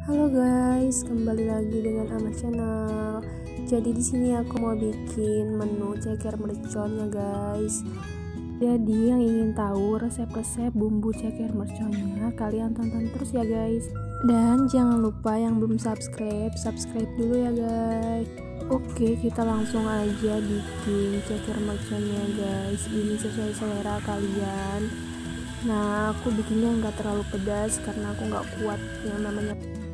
Halo guys, kembali lagi dengan Ahmad Channel. Jadi di sini aku mau bikin menu ceker merconnya guys. Jadi yang ingin tahu resep-resep bumbu ceker merconnya, kalian tonton terus ya guys. Dan jangan lupa yang belum subscribe dulu ya guys. Oke, kita langsung aja bikin ceker merconnya guys. Ini sesuai selera kalian. Nah, aku bikinnya nggak terlalu pedas karena aku nggak kuat yang namanya